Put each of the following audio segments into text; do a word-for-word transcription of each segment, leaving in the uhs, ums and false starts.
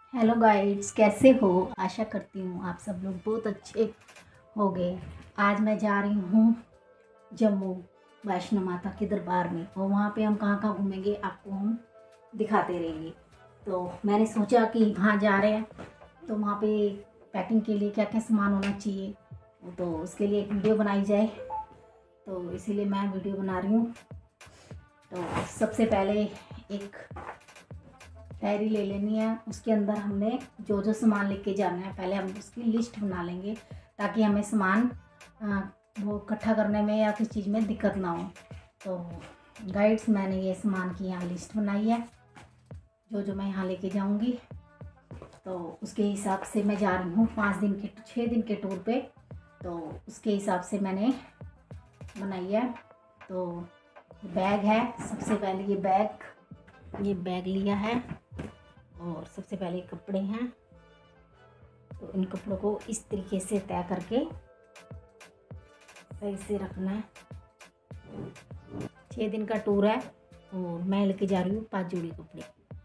Hello guides, कैसे हो। आशा करती हूँ आप सब लोग बहुत अच्छे हो गए। आज मैं जा रही हूँ जम्मू वैष्णो माता के दरबार में, और वहाँ पे हम कहाँ कहाँ घूमेंगे आपको हम दिखाते रहेंगे। तो मैंने सोचा कि वहाँ जा रहे हैं तो वहाँ पे पैकिंग के लिए क्या क्या सामान होना चाहिए, तो उसके लिए एक वीडियो बनाई जाए, तो इसीलिए मैं वीडियो बना रही हूँ। तो सबसे पहले एक डायरी ले लेनी है, उसके अंदर हमने जो जो सामान लेके जाना है पहले हम उसकी लिस्ट बना लेंगे, ताकि हमें सामान वो इकट्ठा करने में या किसी चीज़ में दिक्कत ना हो। तो गाइड्स, मैंने ये सामान की यहाँ लिस्ट बनाई है, जो जो मैं यहाँ लेके जाऊँगी। तो उसके हिसाब से मैं जा रही हूँ पाँच दिन के छः दिन के टूर पे, तो उसके हिसाब से मैंने बनाई है। तो बैग है, सबसे पहले ये बैग ये बैग लिया है, और सबसे पहले कपड़े हैं। तो इन कपड़ों को इस तरीके से तय करके सही से रखना है। छः दिन का टूर है और मैं लेके जा रही हूँ पाँच जोड़ी कपड़े।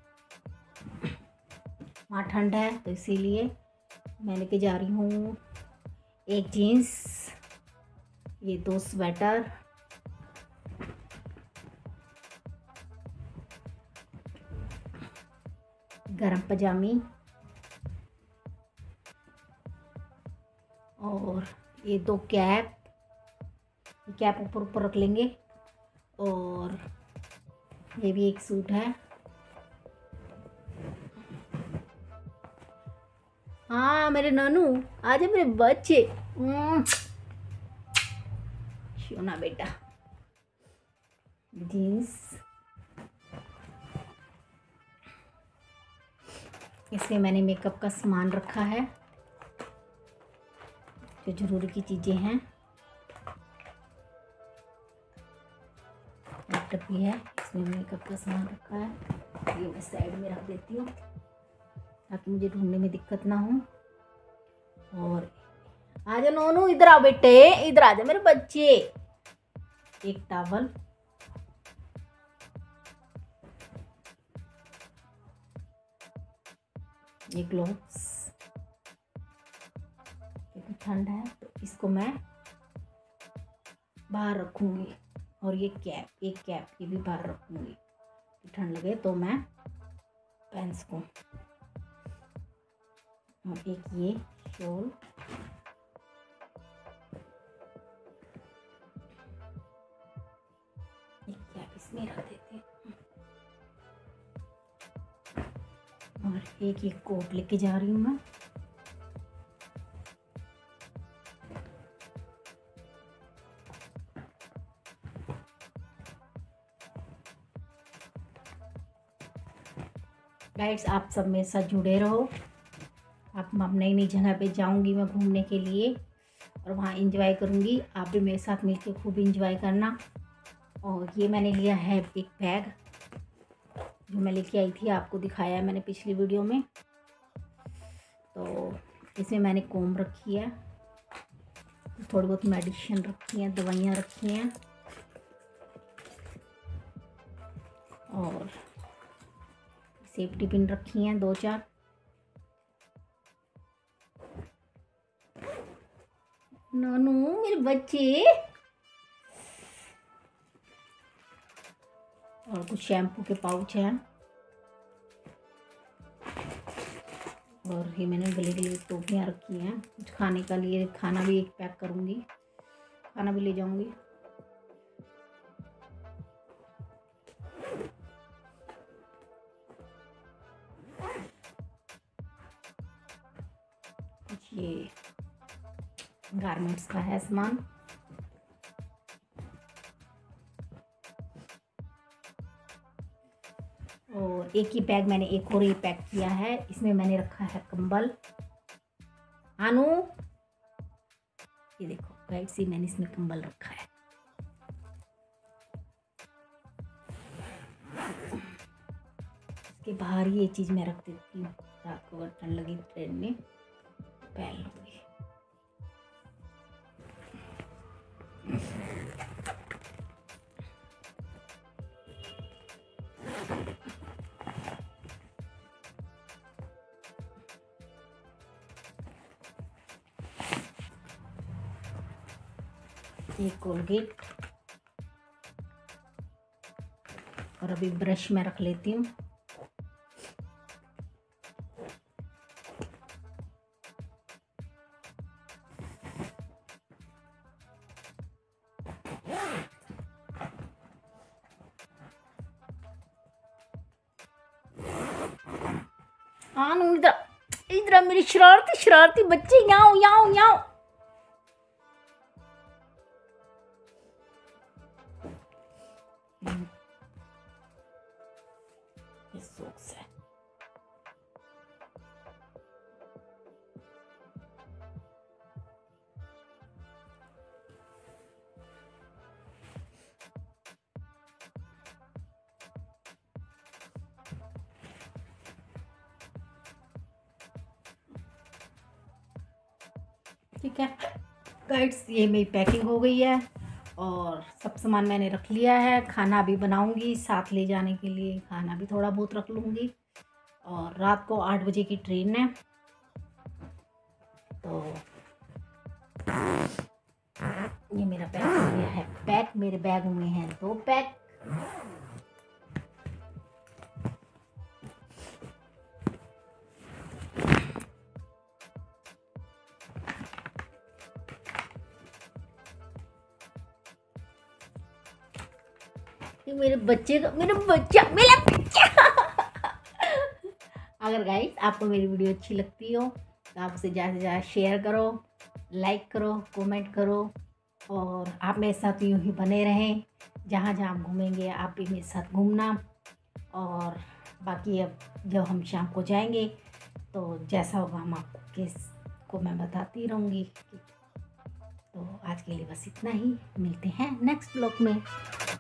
वहाँ ठंड है तो इसीलिए मैं लेके जा रही हूँ एक जीन्स, ये दो स्वेटर, गरम पजामी, और ये दो कैप। कैप ऊपर ऊपर रख लेंगे। और ये भी एक सूट है। हाँ मेरे नानू, आज मेरे बच्चे, सोना बेटा। जीन्स, इसमें मैंने मेकअप का सामान रखा है, जो जरूरी की चीज़ें हैं। लैपटॉप भी है, इसमें मेकअप का सामान रखा है। ये मैं साइड में रख देती हूँ ताकि मुझे ढूंढने में दिक्कत ना हो। और आजा नोनू, इधर आओ बेटे, इधर आजा मेरे बच्चे। एक टॉवल, ये ग्लोव्स, क्योंकि ठंड है तो इसको मैं बाहर रखूंगी। और ये कैप, एक कैप ये भी बाहर रखूंगी, ठंड लगे तो मैं पहन सकूं। और एक ये शॉल, एक कैप इसमें रख देते हैं। और एक एक कोट लेके जा रही हूँ मैं। गाइड्स, आप सब मेरे साथ जुड़े रहो। आप नई नई जगह पे जाऊंगी मैं घूमने के लिए, और वहाँ एंजॉय करूंगी। आप भी मेरे साथ मिलके खूब एंजॉय करना। और ये मैंने लिया है एक बैग, जो मैं लेके आई थी, आपको दिखाया है मैंने पिछली वीडियो में। तो इसमें मैंने कोम रखी है, थोड़ी बहुत मेडिसिन रखी है, दवाइयाँ रखी हैं, और सेफ्टी पिन रखी हैं दो चार। नानू मेरे बच्चे। और कुछ शैम्पू के पाउच हैं, और ये मैंने गले के लिए टोपियाँ रखी हैं। कुछ खाने का लिए, खाना भी एक पैक करूँगी, खाना भी ले जाऊँगी। ये गारमेंट्स का है सामान। और एक ही बैग मैंने एक और ये पैक किया है, इसमें मैंने रखा है कंबल। आनू, ये देखो गाइस, सी मैंने इसमें कंबल रखा है। इसके बाहर ये चीज़ मैं रख देती हूँ, रात को अगर ठंड लगी ट्रेन में पहन लूँगी। एक कोलगेट, और अभी ब्रश में रख लेती हूँ। हाँ इधर इधर मेरी शरारती शरारती बच्चे, यहाँ यहाँ यहाँ। से ठीक है गाइड्स, ये मेरी पैकिंग हो गई है और सब सामान मैंने रख लिया है। खाना भी बनाऊंगी साथ ले जाने के लिए, खाना भी थोड़ा बहुत रख लूँगी। और रात को आठ बजे की ट्रेन है, तो ये मेरा बैग हो गया है पैक। मेरे बैग में हैं दो पैक। ये मेरे बच्चे का मेरा बच्चा मेरा बच्चा अगर गाइस आपको मेरी वीडियो अच्छी लगती हो तो आप उसे ज़्यादा से ज़्यादा शेयर करो, लाइक करो, कमेंट करो, और आप मेरे साथ यूँ ही बने रहें। जहाँ जहाँ आप घूमेंगे आप भी मेरे साथ घूमना। और बाकी अब जब हम शाम को जाएंगे तो जैसा होगा हम आपको केस को मैं बताती रहूँगी। तो आज के लिए बस इतना ही, मिलते हैं नेक्स्ट ब्लॉग में।